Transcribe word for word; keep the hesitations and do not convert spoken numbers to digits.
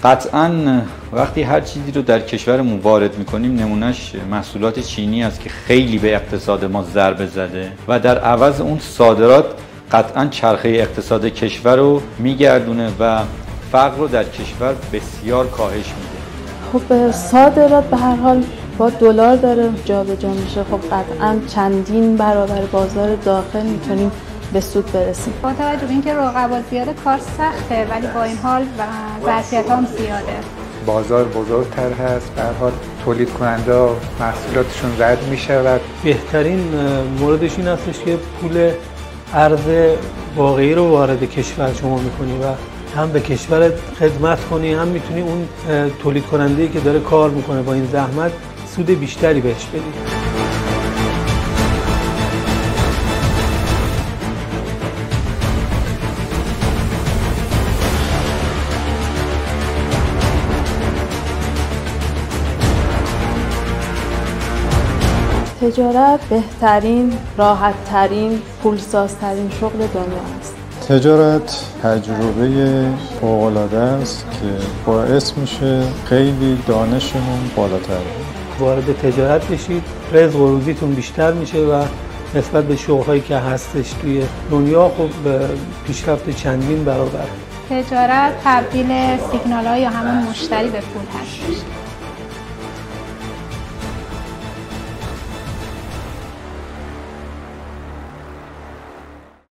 قطعاً وقتی هر چیزی رو در کشورمون وارد میکنیم نمونهش محصولات چینی است که خیلی به اقتصاد ما ضربه زده و در عوض اون صادرات قطعاً چرخه اقتصاد کشور رو میگردونه و فقر رو در کشور بسیار کاهش میده. خب صادرات به هر حال با دلار داره جابجا میشه، خب قطعاً چندین برابر بازار داخل میتونیم به سود برسیم. با توجه به اینکه رقبا زیاده کار سخته، ولی با این حال ظرفیت هم زیاده. بازار بزرگتر هست، به هر حال تولید کننده محصولاتشون رد میشه و بهترین موردش این هستش که پول ارز واقعی رو وارد کشور شما میکنی و هم به کشور خدمت کنی، هم میتونی اون تولید کننده‌ای که داره کار میکنه با این زحمت سود بیشتری بهش بدی. تجارت بهترین، راحت‌ترین، پولسازترین شغل دنیا است. تجارت تجربه فوق‌العاده است که باعث میشه خیلی دانشمون بالاتر بره. وارد تجارت بشید، رزق و روزیتون بیشتر میشه و نسبت به شغل‌هایی که هستش توی دنیا خب پیشرفت چندین برابر. تجارت تبدیل سیگنال‌ها یا همون مشتری به پول هستش.